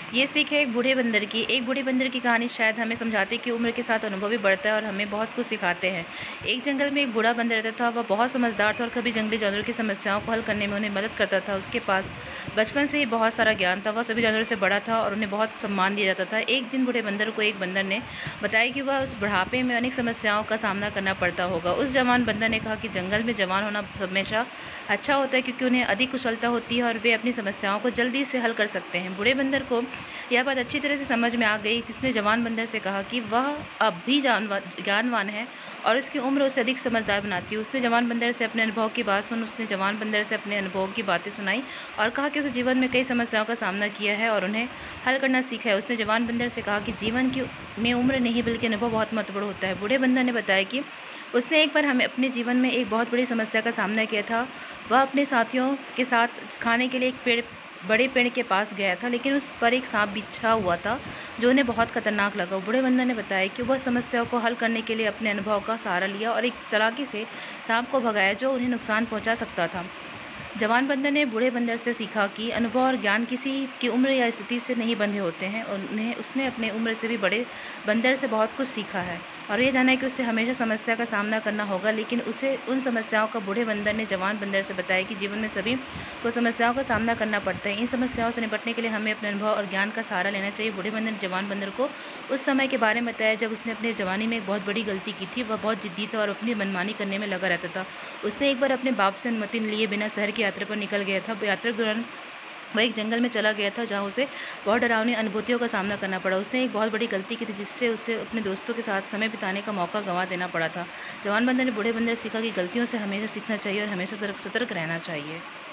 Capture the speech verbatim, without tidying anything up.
ये सीख है एक बूढ़े बंदर की। एक बूढ़े बंदर की कहानी शायद हमें समझाती है कि उम्र के साथ अनुभव भी बढ़ता है और हमें बहुत कुछ सिखाते हैं। एक जंगल में एक बूढ़ा बंदर रहता था। वह बहुत समझदार था और कभी जंगली जानवरों की समस्याओं को हल करने में उन्हें मदद करता था। उसके पास बचपन से ही बहुत सारा ज्ञान था। वह सभी जानवरों से बड़ा था और उन्हें बहुत सम्मान दिया जाता था। एक दिन बूढ़े बंदर को एक बंदर ने बताया कि वह उस बुढ़ापे में अनेक समस्याओं का सामना करना पड़ता होगा। उस जवान बंदर ने कहा कि जंगल में जवान होना हमेशा अच्छा होता है, क्योंकि उन्हें अधिक कुशलता होती है और वे अपनी समस्याओं को जल्दी से हल कर सकते हैं। बूढ़े बंदर को यह बात अच्छी तरह से समझ में आ गई। उसने जवान बंदर से कहा कि वह अब भी जानवा ज्ञानवान है और उसकी उम्र उसे अधिक समझदार बनाती है। उसने जवान बंदर से अपने अनुभव की बात सुन उसने जवान बंदर से अपने अनुभव की बातें सुनाई और कहा कि उसे जीवन में कई समस्याओं का सामना किया है और उन्हें हल करना सीखा है। उसने जवान बंदर से कहा कि जीवन की में उम्र नहीं बल्कि अनुभव बहुत महत्वपूर्ण होता है। बूढ़े बंदर ने बताया कि उसने एक बार हमें अपने जीवन में एक बहुत बड़ी समस्या का सामना किया था। वह अपने साथियों के साथ खाने के लिए एक पेड़ बड़े पेड़ के पास गया था, लेकिन उस पर एक सांप बिछा हुआ था जो उन्हें बहुत खतरनाक लगा। बूढ़े बंदर ने बताया कि वह समस्या को हल करने के लिए अपने अनुभव का सहारा लिया और एक चालाकी से सांप को भगाया जो उन्हें नुकसान पहुंचा सकता था। जवान बंदर ने बूढ़े बंदर से सीखा कि अनुभव और ज्ञान किसी की उम्र या स्थिति से नहीं बंधे होते हैं और उन्हें उसने अपने उम्र से भी बड़े बंदर से बहुत कुछ सीखा है और ये जाना है कि उसे हमेशा समस्या का सामना करना होगा, लेकिन उसे उन समस्याओं का बूढ़े बंदर ने जवान बंदर से बताया कि जीवन में सभी को समस्याओं का सामना करना पड़ता है। इन समस्याओं से निपटने के लिए हमें अपने अनुभव और ज्ञान का सहारा लेना चाहिए। बूढ़े बंदर ने जवान बंदर को उस समय के बारे में बताया जब उसने अपनी जवानी में एक बहुत बड़ी गलती की थी। वह बहुत जिद्दी था और अपनी मनमानी करने में लगा रहता था। उसने एक बार अपने बाप से अनुमति लिए बिना शहर की यात्रा पर निकल गया था। यात्रा के दौरान वह एक जंगल में चला गया था जहाँ उसे बहुत डरावनी अनुभूतियों का सामना करना पड़ा। उसने एक बहुत बड़ी गलती की थी जिससे उसे अपने दोस्तों के साथ समय बिताने का मौका गंवा देना पड़ा था। जवान बंदर ने बूढ़े बंदर से सीखा कि गलतियों से हमेशा सीखना चाहिए और हमेशा सतर्क रहना चाहिए।